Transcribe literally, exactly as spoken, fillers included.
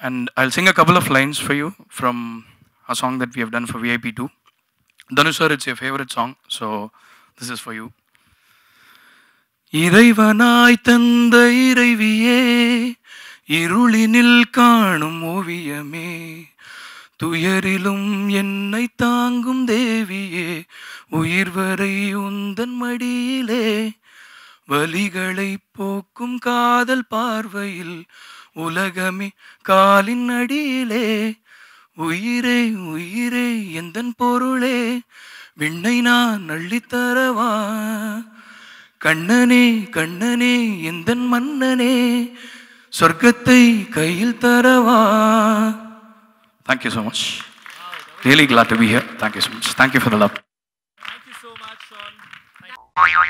And I'll sing a couple of lines for you from a song that we have done for V I P two. Dhanush sir, it's your favorite song, so this is for you. Iraivanai Thandha Iraiviye, இருளினில் காணும் ஓவியமே, துயரிலும் என்னை தாங்கும் தேவியே, உயிர் வரை உந்தன் மடியிலே, வலிகளை போக்கும் காதல் பார்வையில், உலகமே காலின் அடியிலே, உயிரே உயிரே எந்தன் பொருளே, விண்ணை நான் அள்ளித்தரவா, கண்ணனே கண்ணனே எந்தன் மன்னனே, சொர்க்கத்தை கையில் தரவா. Thank you so much. Really glad to be here. Thank you so much. Thank you for the love. Thank you so much, Sean. Thank you.